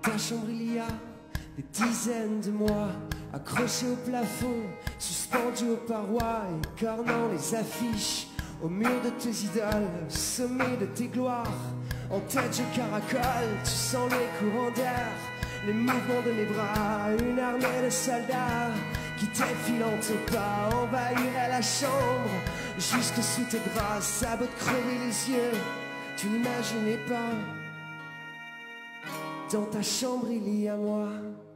ta chambre il y a des dizaines de mois, accrochés au plafond, suspendus aux parois, écornant les affiches au mur de tes idoles, au sommet de tes gloires. En tête je caracole, tu sens les courants d'air, les mouvements de mes bras, une armée de soldats qui défilant au pas envahirait la chambre, jusque sous tes bras, ça va te crever les yeux, tu n'imaginais pas. Dans ta chambre il y a moi.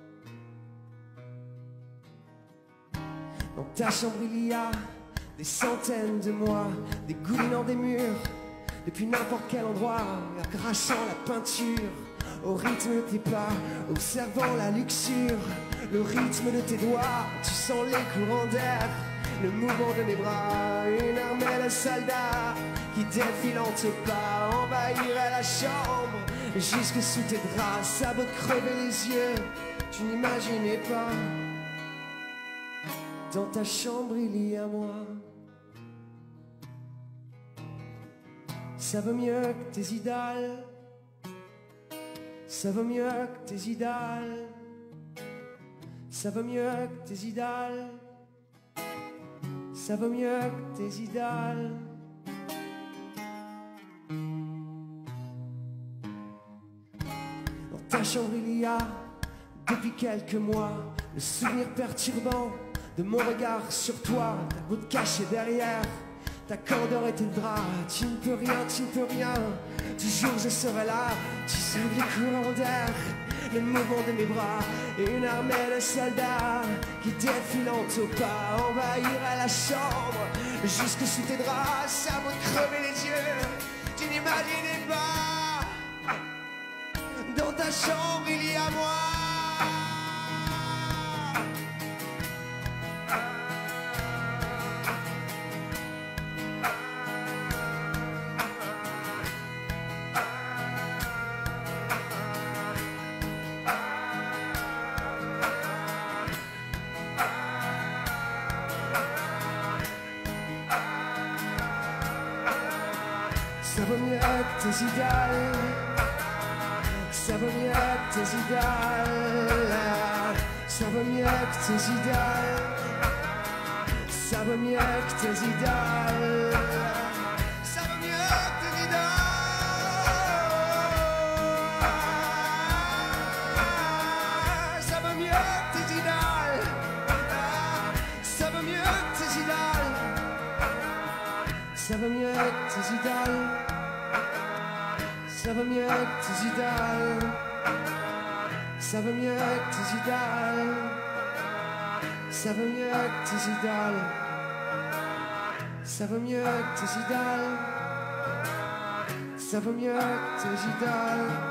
Dans ta chambre il y a des centaines de mois, dégoulinant des murs, depuis n'importe quel endroit, crachant la peinture, au rythme de tes pas, observant la luxure, le rythme de tes doigts, tu sens les courants d'air, le mouvement de mes bras, une armée de soldats qui défilant au pas, envahirait la chambre, jusque sous tes draps, ça va te crever les yeux, tu n'imaginais pas. Dans ta chambre il y a moi. Ça vaut mieux que tes idoles, ça vaut mieux que tes idoles, ça vaut mieux que tes idoles, ça vaut mieux que tes idoles. Dans ta chambre il y a, depuis quelques mois, le souvenir perturbant de mon regard sur toi, ta peau cachée derrière ta candeur et tes draps, tu ne peux rien, tu ne peux rien. Toujours je serai là, tu sens les courants d'air, le mouvement de mes bras, et une armée de soldats qui défilant au pas, envahirait la chambre, jusque sous tes draps, ça va te crever les yeux, tu n'imaginais pas. Dans ta chambre il y a moi. Ça vaut mieux que tes idoles, ça vaut mieux que tes idoles, ça vaut mieux que tes idoles, ça vaut mieux que tes idoles, ça vaut mieux que tes idoles, ça vaut mieux que tes idoles, ça vaut mieux que tes idoles, ça vaut mieux que tes idoles. Ça va mieux que tes idoles, ça va mieux que tes idoles, ça va mieux que tes idoles, ça va mieux que tes idoles, ça va mieux que tes idoles.